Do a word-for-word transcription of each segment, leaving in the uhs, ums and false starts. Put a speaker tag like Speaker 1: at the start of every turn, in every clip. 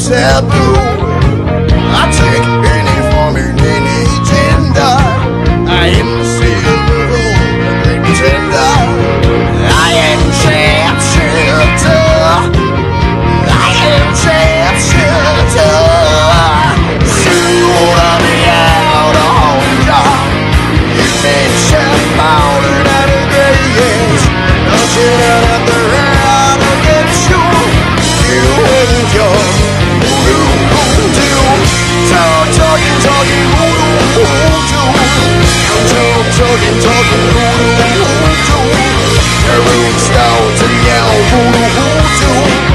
Speaker 1: taboo. I take any form and any gender. I am the silver, the great pretender. I am trap shooter. I am trap shooter. Soon I'll be out of home. You may shut out and out of grace. Don't you let the round against you. You and your voodoo. Talk, talking, talking, voodoo, voodoo. Talk, talking, talking, voodoo, voodoo. The room starts to yell voodoo, voodoo.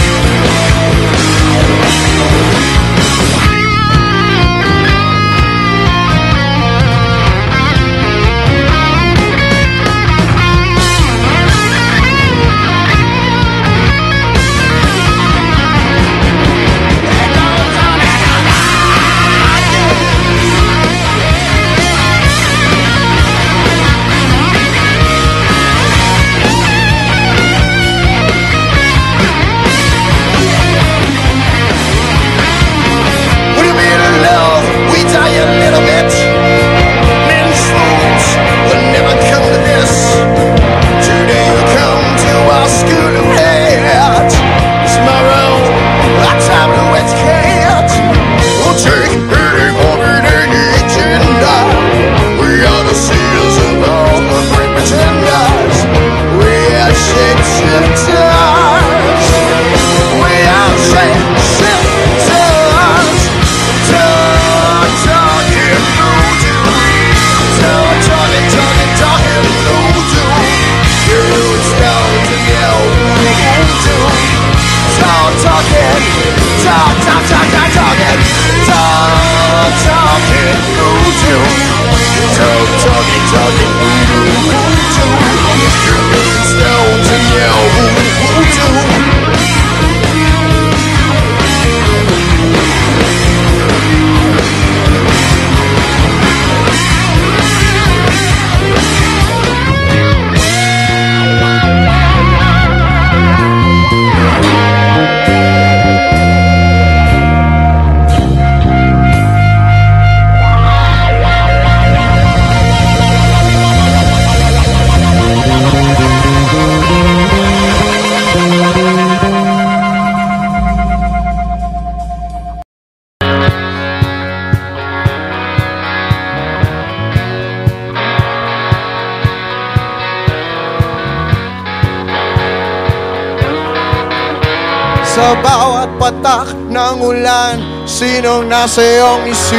Speaker 2: Sa bawat patak ng ulan, sinong nasa iyong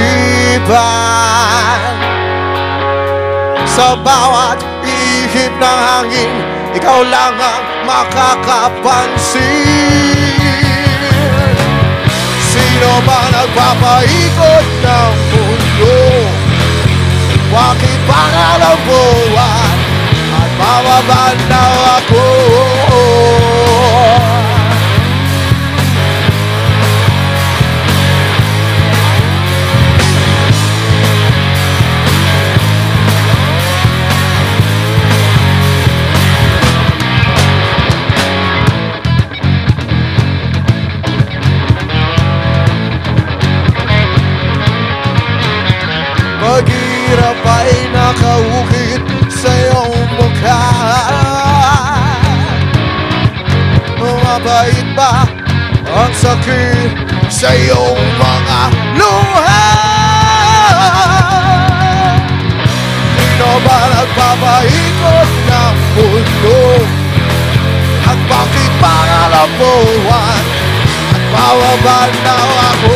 Speaker 2: isipan? Sa bawat ihip ng hangin, ikaw lang ang makakapansin. Sino ba nagpapaikot ng mundo? Bakit pangalan buwan at mababan daw ako? Paghirap ay nakaukit sa iyong mukha. Mabait ba ang sakit sa iyong mga luha? Sino ba nagpapaikot ng mundo? At bakit pangalan buwan at mawaban na ako?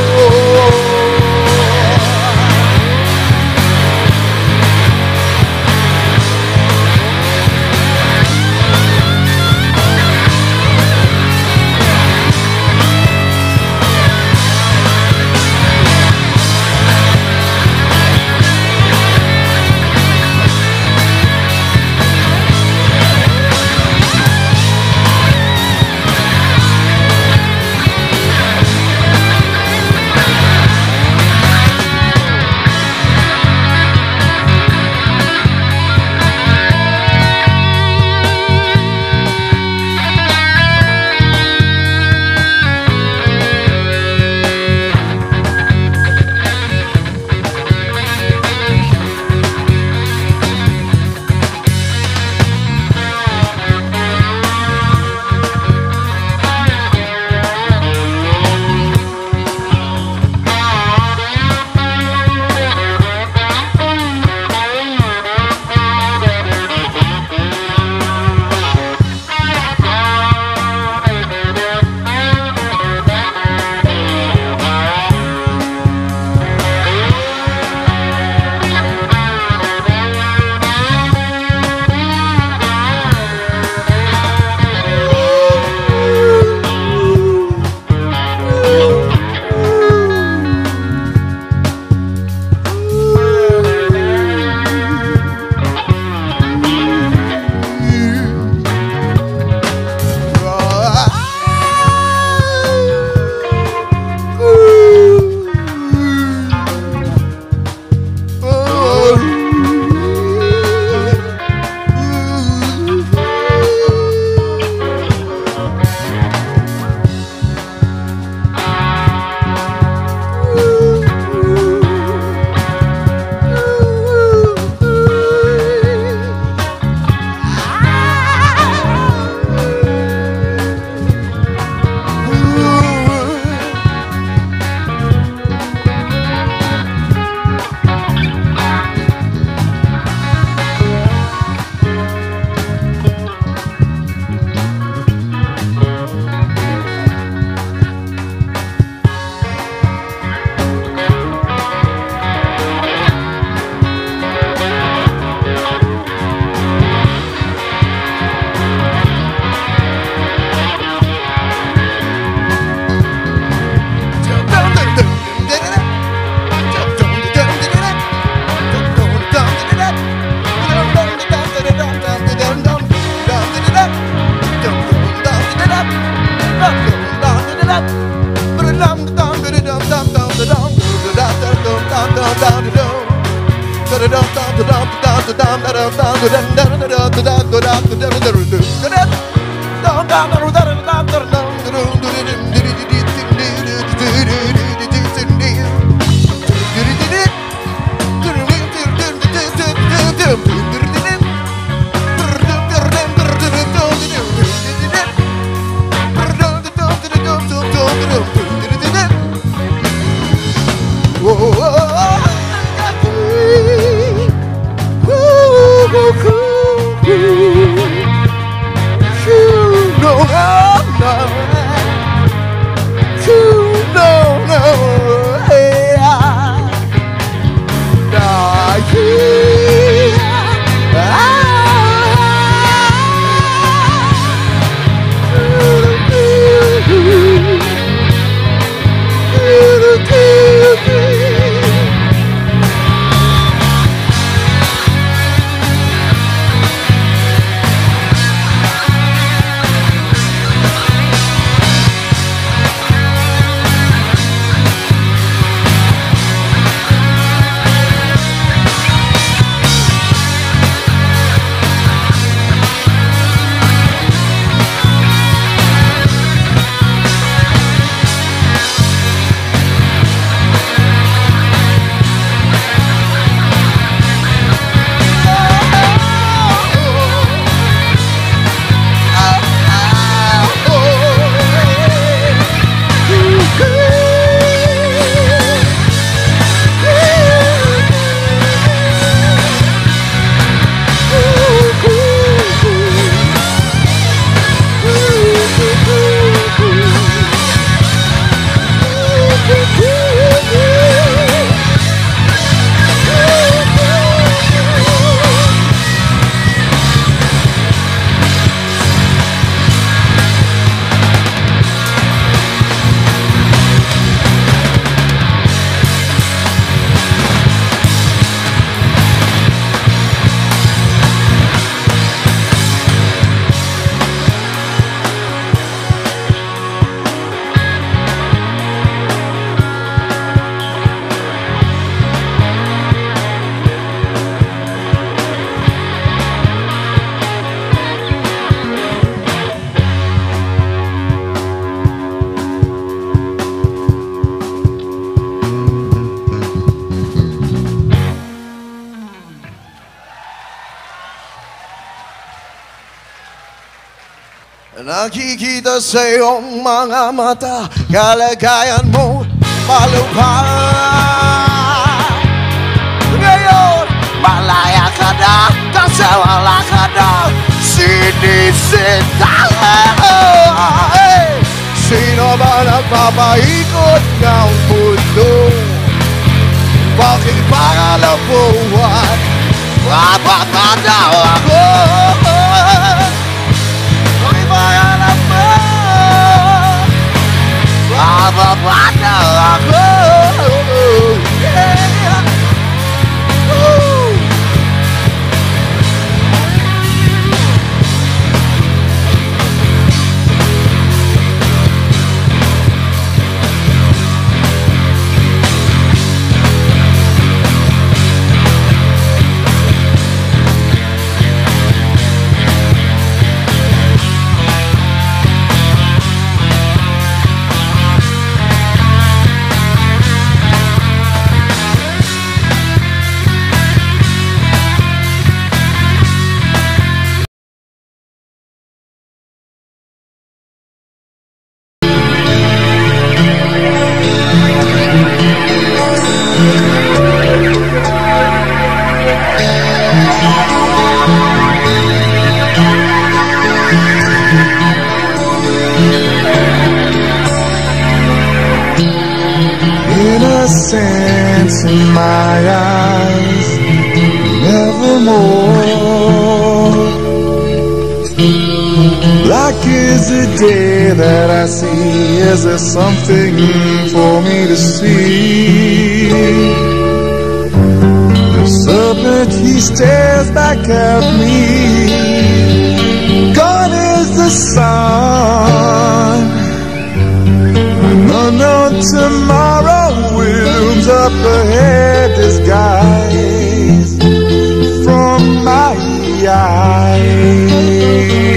Speaker 2: Nakikita sa iyong mga mata, kalagayan mo malubha. Ngayon, malaya ka na, kasi wala ka na sinisita. Hey! Sino ba nagpapaikot ng mundo? Bakit pangalan buwan? Mapapadaw ako. Mapapadaw ako. Yeah. Ooh.
Speaker 1: Innocence in my eyes, nevermore. Black is the day that I see. Is there something for me to see? The serpent, he stares back at me. Gone is the sun. An unknown tomorrow looms up ahead.
Speaker 2: red disguise from my eyes.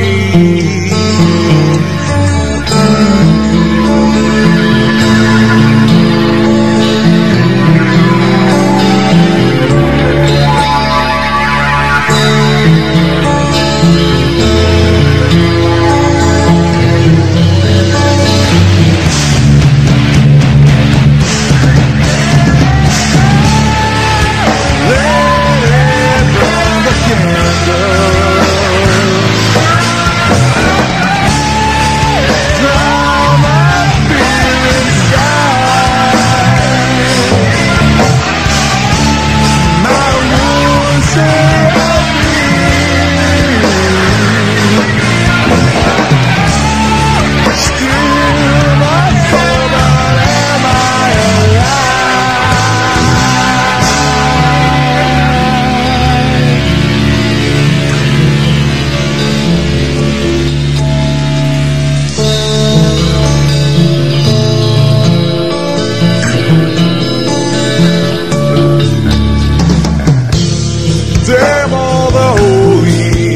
Speaker 2: Damn all the holy,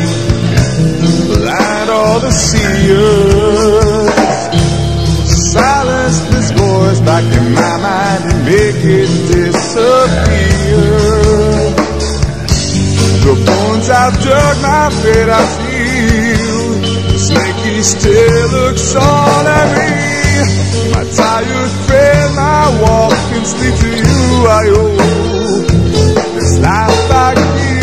Speaker 2: blind all the seers, silence this voice back in my mind and make it disappear. The bones I've dug, my fate I feel, the snaky still looks on at me. My tired friend, my walk and sleep to you I owe. This life I give.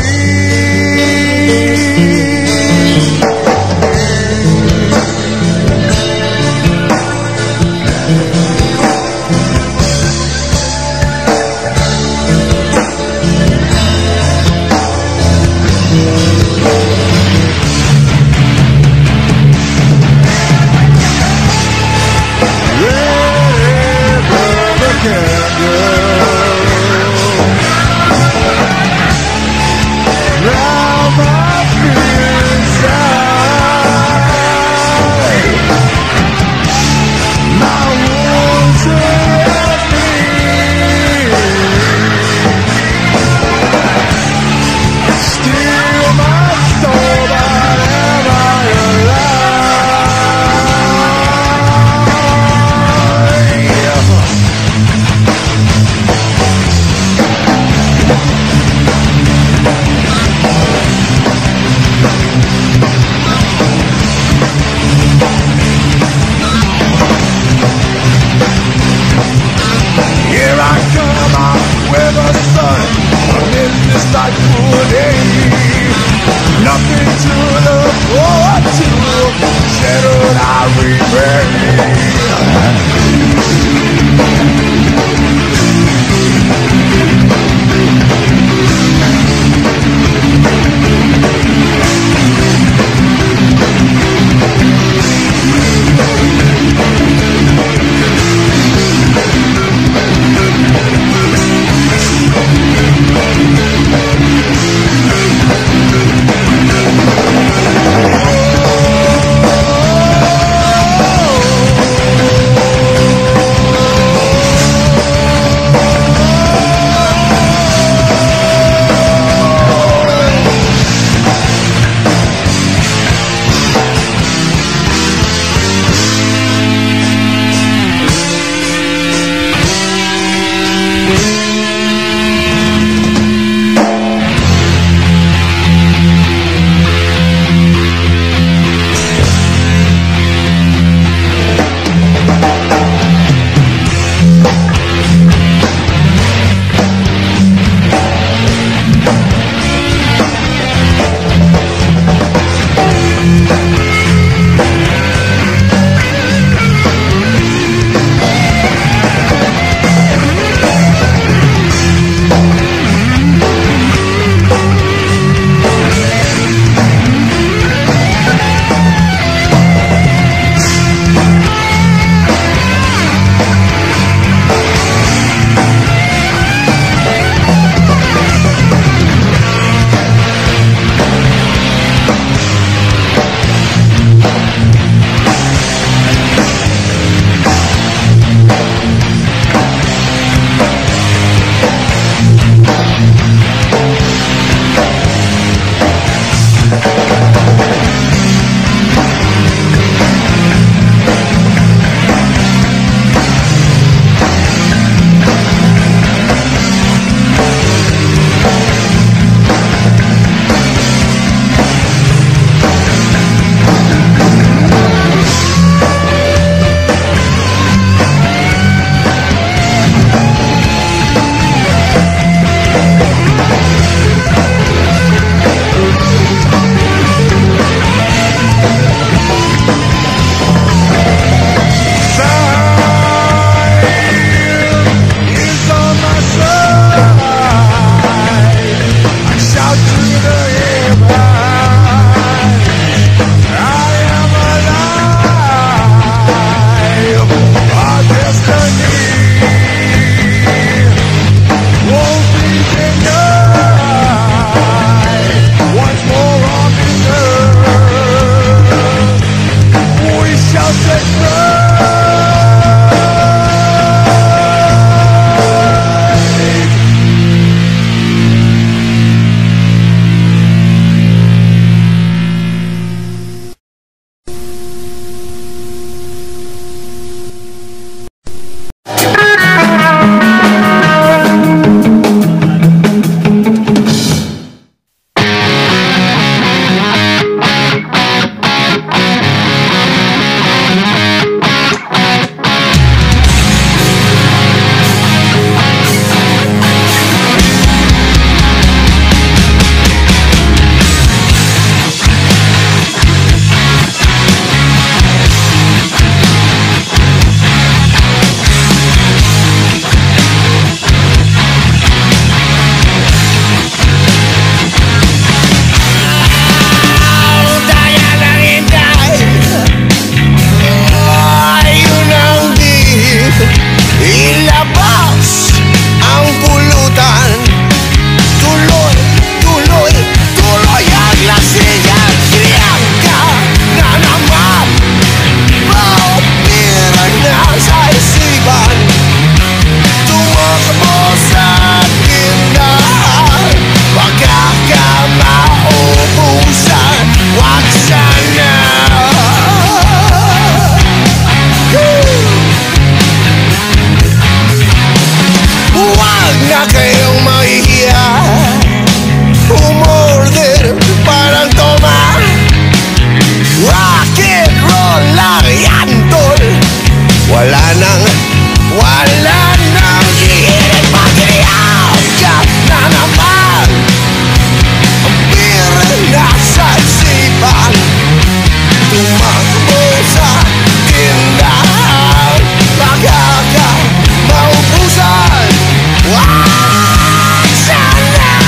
Speaker 2: Nothing to look forward to, settled I remain. Oh,
Speaker 1: na kayong mahihiya, umorder parang toma. Rock and roll lang yan, tol. Wala nang, wala nang hihirit. Mag-iyaw ka na naman. Ang pira nasa isipan, tumakbo sa tindahan. Baka ka maubusan. Wag sana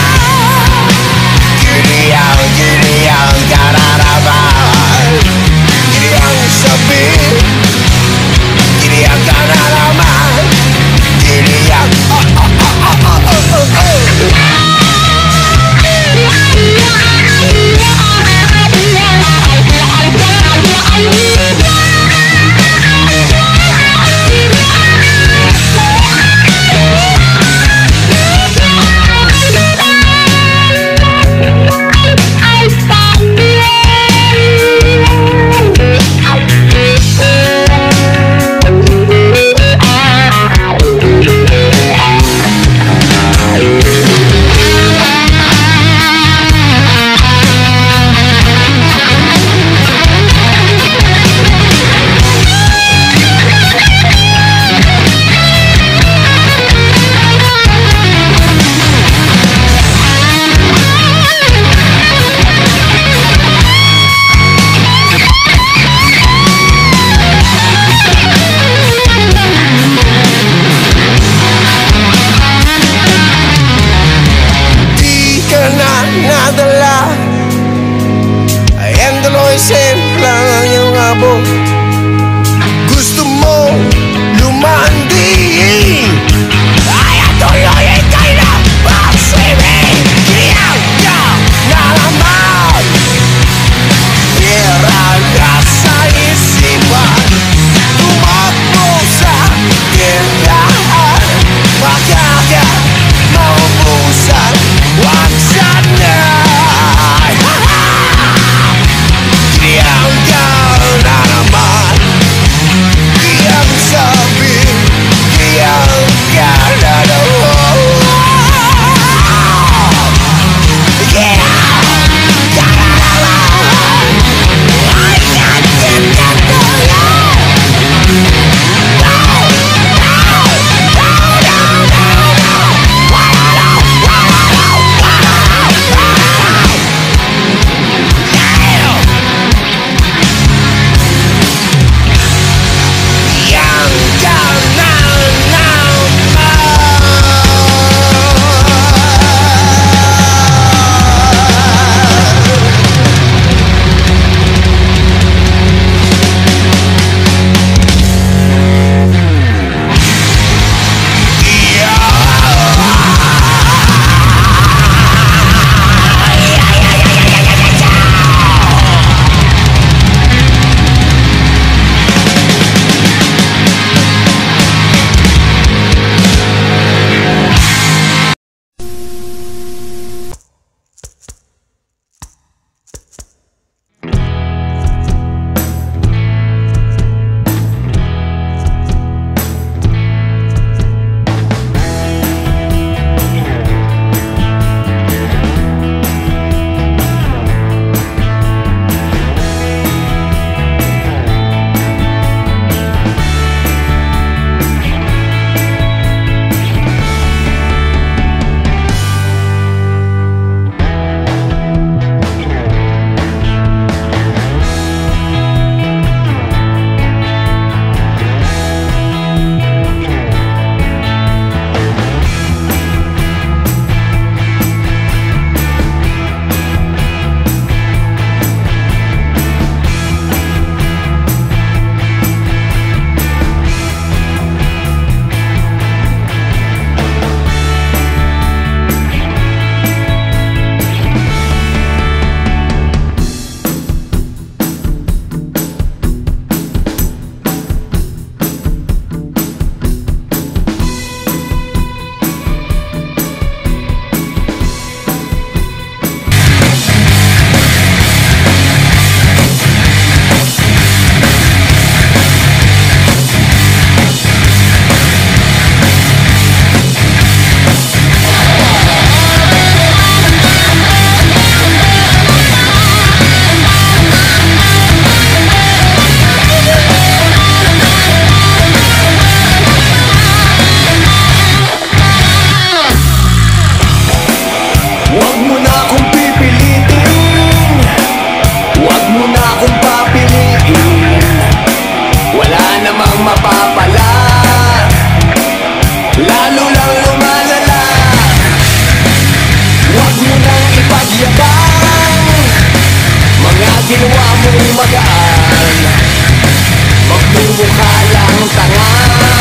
Speaker 1: maging magaan, magmumukha lang tanga.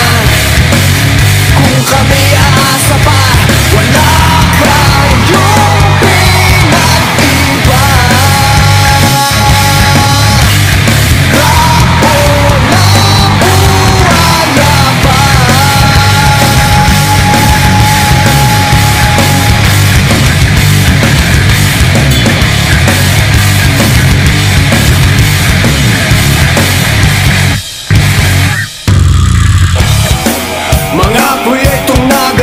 Speaker 1: Kung kami aasa pa, wala kayong pinag-iba. Rapo na buwaya pa. Mga proyektong nag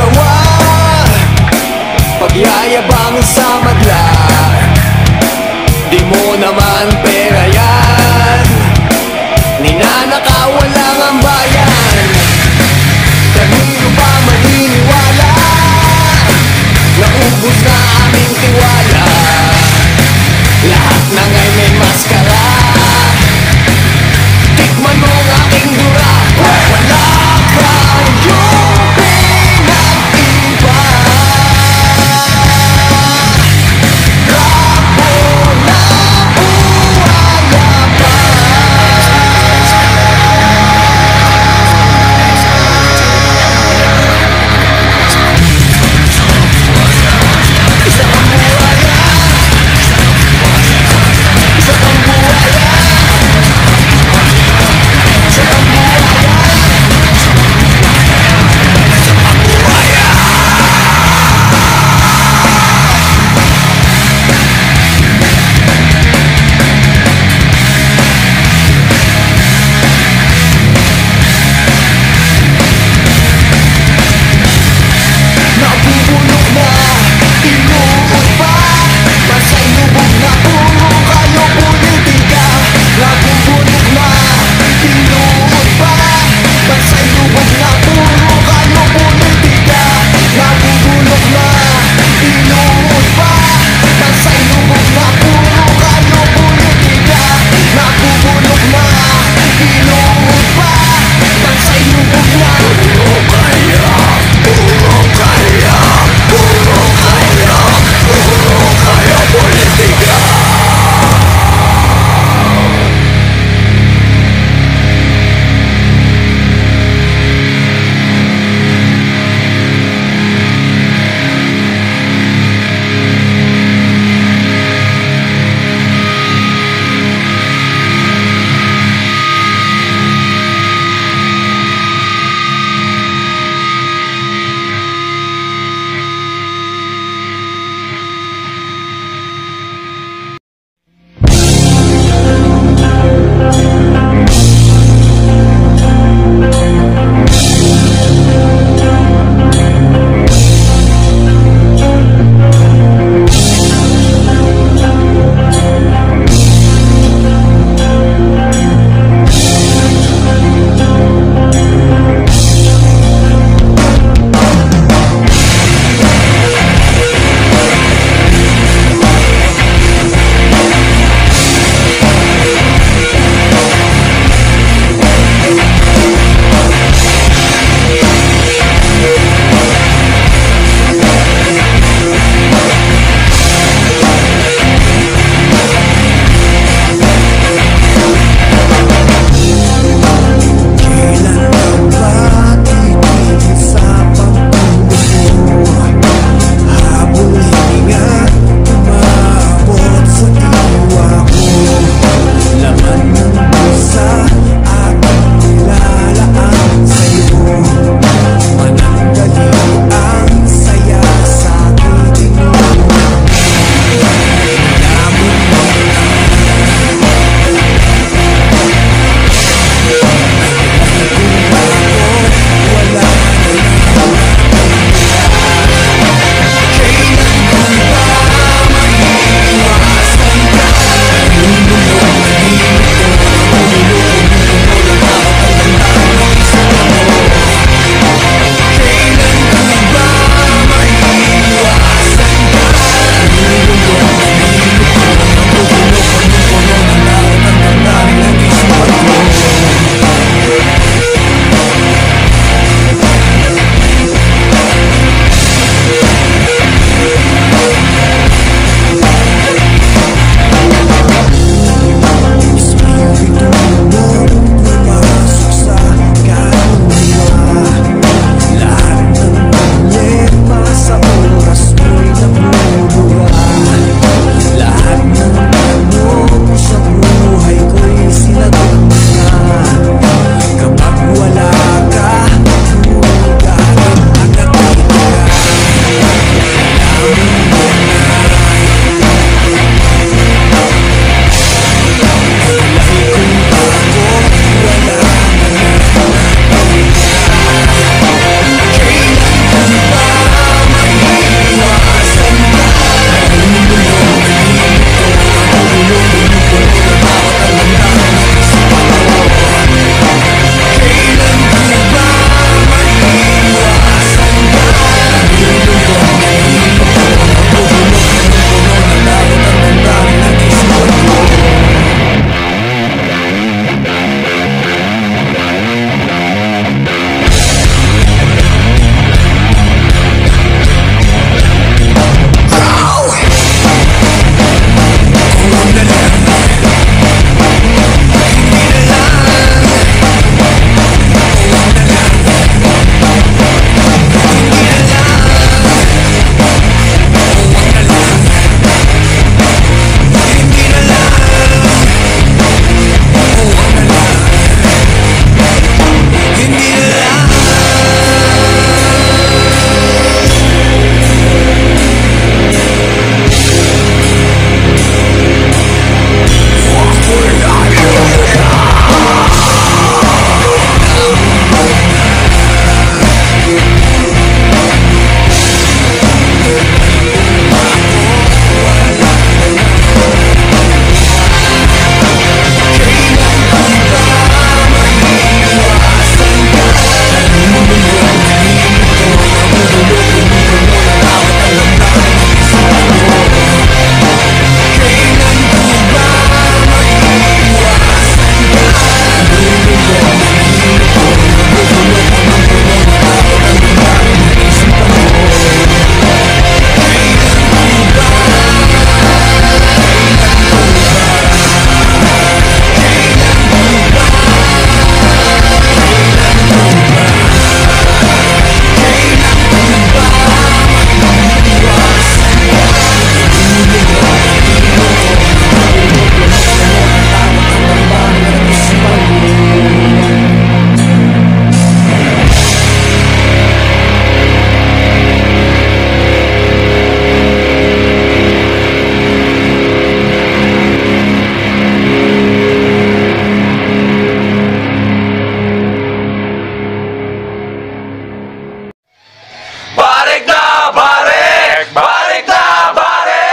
Speaker 3: Balik na balik!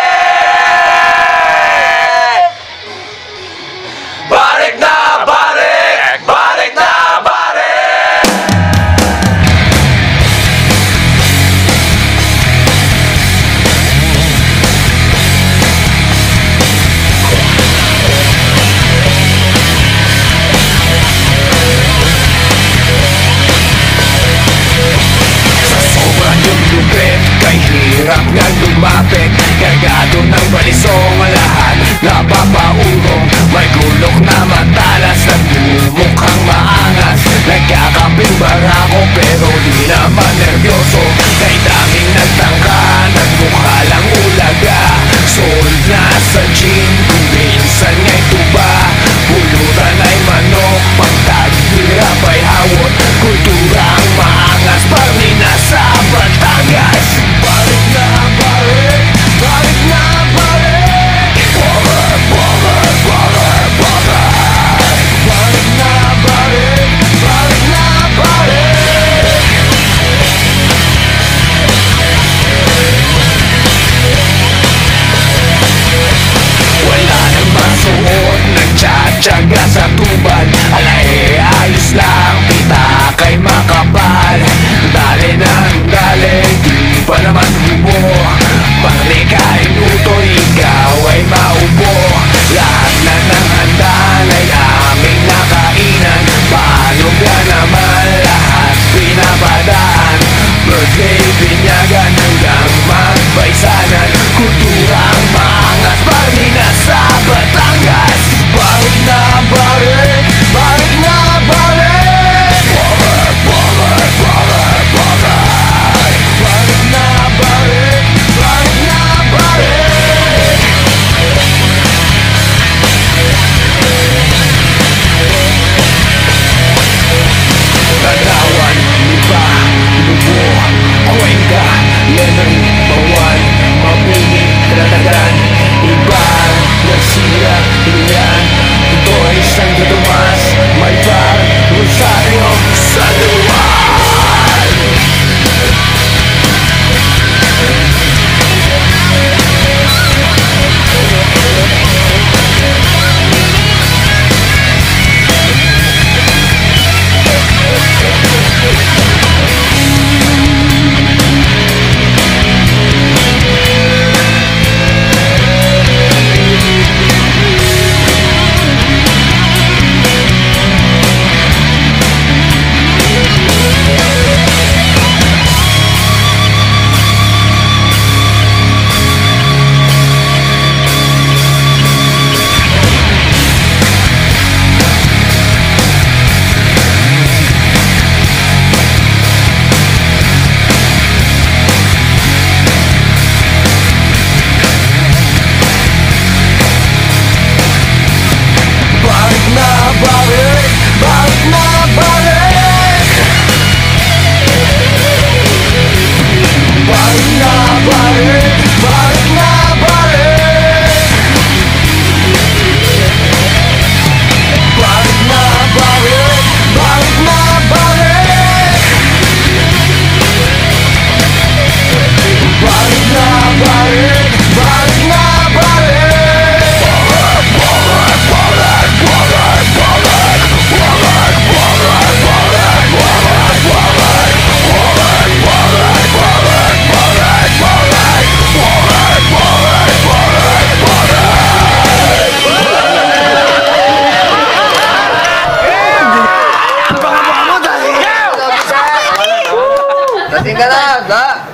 Speaker 3: Balik na balik! Balik na balik! Sa sobrang yung lupit, kay hirap nga lumapit. Kargado ng balisong lahat, napapaurong. May gulok na matalas, nagmumukhang maangas. Nagkakaping barako pero di naman nervyoso. Kay daming nagtangka, nagmukha lang ulaga. Sold na sa gin, kung minsan nga'y tuba. Pulutan ay manok, pagtaghirap ay hawot. Kultura ang maangas, parni na sa Batangas. Balik na balik, balik na balik. Balik, balik, balik, balik. Balik na balik, balik na balik. Wala nang masuot, nagtsatsaga sa tuban. Alay, ayos lang, kita kay makapal. Dali nang dali, di pa naman hubo. Panglikain utoy, ikaw ay maubo. Lahat na ng handan ay aming nakainan. Paano ka naman lahat pinapadaan? Birthday, binyagan hanggang magbaysanan. Kultura ang maangas, parni na sa Batangas. Balik na balik, balik na balik. Balik, balik, balik, balik. Balik na balik, balik na balik. Tanawan, iba, lubo, Cuenca, Lenin, Bawan, Mabini, Tratagan, Ibar, Garcia, Ilian, Toy, Santo Tomas, Maybar, Rosario, San Juan. Balik na balik, balik na balik. Balik na balik, balik na balik. Balik na balik, balik na balik. Balik na balik, balik na balik.
Speaker 1: Dating ka na, da!